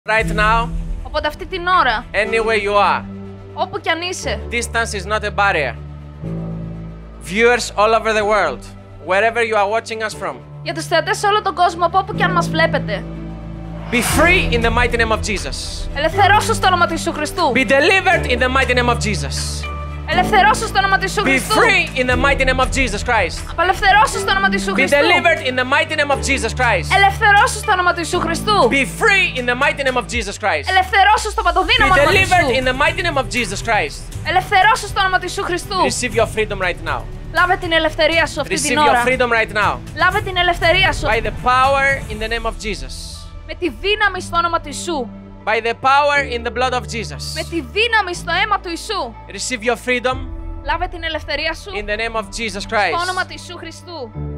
Right now, Οπότε αυτή την ώρα, anywhere you are, όπου κι αν είσαι, distance is not a barrier. Viewers all over the world, wherever you are watching us from, για τους θεατές σε όλο τον κόσμο, από όπου κι αν μας βλέπετε, be free in the mighty name of Jesus. ελευθερώσου στο όνομα του Ιησού Χριστού. Be delivered in the mighty name of Jesus. Ελευθερώσου στο όνομα του Ιησού Be Χριστού. free in the mighty name of Jesus Christ. Απελευθερώσου στο όνομα του Ιησού Be Χριστού. delivered in the mighty name of Jesus Christ. Ελευθερώσου στο όνομα του Ιησού Χριστού. Be free in the mighty name of Jesus Christ. Ελευθερώσου στο Be παντοδύναμο όνομα του delivered in Ιησού. the mighty name of Jesus Christ. Ελευθερώσου στο όνομα του Ιησού Χριστού. Receive your freedom right now. Λάβε την ελευθερία σου αυτή Receive την your ώρα. freedom right now. Λάβε την ελευθερία σου By the power in the name of Jesus. με τη δύναμη στο όνομα του Ιησού. By the power in the blood of Jesus. Με τη δύναμη στο αίμα του Ιησού. Receive your freedom Λάβε την ελευθερία σου in the name of Jesus στο Christ. όνομα του Ιησού Χριστού.